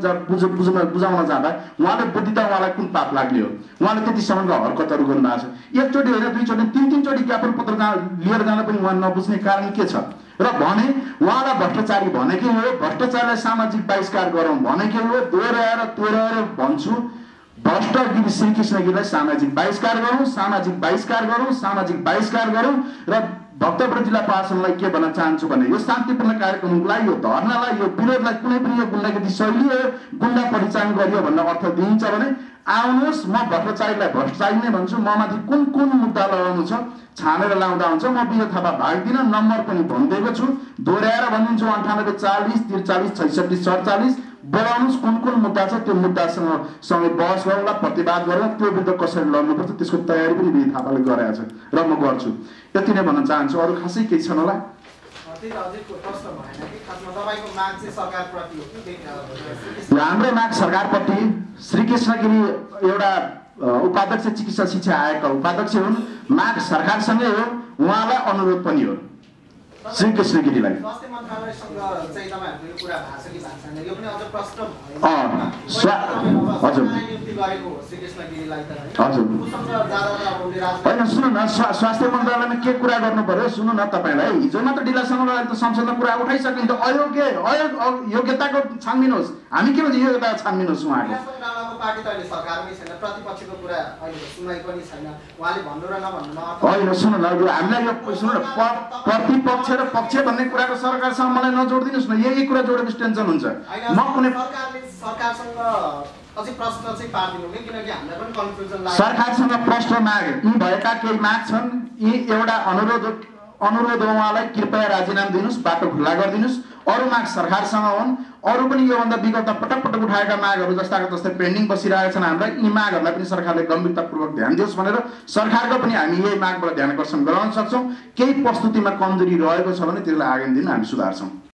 बुझ बुझाउन जाँदा उहाँले बुद्धि त उहाँलाई कुन पाप लाग्यो? उहाँले त्यतिसम्मको हरकतहरू गर्नुभएको छ। एकचोटि होइन दुईचोटि तीन तीनचोटि ज्ञापन पत्र लिएर जाँदा पनि उहाँ नबुझ्ने कारण के छ? र भने उहाँलाई भ्रष्टाचारी भनेकै हो, भ्रष्टाचारलाई सामाजिक बहिष्कार गरौँ भनेकै हो। दोहोऱ्याएर दोहोऱ्याएर भन्छु, भ्रष्ट गिरी श्रीकृष्ण गिरीलाई सामाजिक बहिष्कार गरौँ, सामाजिक बहिष्कार गरौँ, सामाजिक बहिष्कार गरौँ। र भक्तपुर जिल्ला प्रशासनलाई के भन्न चाहन्छु भने यो शान्तिपूर्ण कार्यक्रमलाई, यो धर्नालाई, यो विरोधलाई कुनै पनि यो गुण्डागर्दी शैली हो, गुण्डा परिचालन गरियो भन्ने अर्थ दिइन्छ भने आउनुहोस्। म भ्रष्टाचारीलाई भ्रष्टाचारी नै भन्छु। ममाथि कुन कुन मुद्दा लगाउनु छ छानेर लाउँदा हुन्छ। म विजय थापा भाग्दिनँ, नम्बर पनि भनिदिएको छु, दोहोऱ्याएर भनिदिन्छु अन्ठानब्बे चालिस त्रिचालिस छैसठी सडचालिस। बोलाउनुहोस् कुन कुन मुद्दा छ त्यो मुद्दासँग सँगै बहस गरौँला, प्रतिवाद गरौँ, त्यो विरुद्ध कसरी लड्नुपर्छ त्यसको तयारी पनि विधि थापाले गरेको छ र म गर्छु। यति नै भन्न चाहन्छु। अरू खासै केही छन् होला? हाम्रो माग सरकारप्रति श्रीकृष्ण गिरी एउटा उपाध्यक्ष चिकित्सा शिक्षा आयोगका उपाध्यक्ष हुन्। माग सरकारसँगै हो, उहाँलाई अनुरोध पनि हो श्रीकृष्ण गिरीलाई। स्वास्थ्य मन्त्रालयसँग चाहिँ तपाईहरुको यो कुरा भएको छ कि भएको छैन, यो पनि अझ प्रश्न भयो। हजुर नियुक्ति गरेको श्रीकृष्ण गिरीलाई त हजुर उसँग जाँदा त उनले राज हैन, सुन्नु न, स्वास्थ्य मन्त्रालयमा के कुरा गर्नु पर्यो सुन्नु न। तपाईलाई हिजो मात्र ढिलासँग त संसदमा कुरा उठाइसक्यो नि त। अयोग्य योग्यताको छानबिन होस्। हामी के भन्छ योग्यता छानबिन होस् उहाँको। पार्टी त अहिले सरकारमै छैन, प्रतिपक्षको कुरा अहिले सुनाइ पनि छैन। उहाँले भन्नु र नभन्नुमा होइन, सुन्नु न, हामीलाई यो सुन्नु न, प्रतिपक्ष र पक्ष भन्ने कुराको सरकारसँग मलाई नजोडिदिनुहोस् न। यही कुरा जोडेपछि टेन्सन हुन्छ। म कुनै सरकारले सरकारसँग अझै प्रश्न चाहिँ पार्दिनु नि, किनकि हामीलाई पनि कन्फ्युजन लाग्छ। सरकारसँग प्रश्न माग यी भएका केही माग छन्। यी एउटा अनुरोध अनुरोध उहाँलाई कृपया राजीनामा दिनुहोस्, बाटो खुल्ला गरिदिनुहोस्। अरू माग सरकारसँग हुन्। अरू पनि योभन्दा विगतमा पटक पटक उठाएका मागहरू जस्ताको तस्तै पेन्डिङ बसिरहेका छन् हाम्रा। यी मागहरूलाई पनि सरकारले गम्भीरतापूर्वक ध्यान दियोस् भनेर सरकारको पनि हामी यही मागबाट ध्यान आकर्षण गराउन सक्छौँ। केही प्रस्तुतिमा कमजोरी रहेको छ भने त्यसलाई आगामी दिनमा हामी सुधार्छौँ।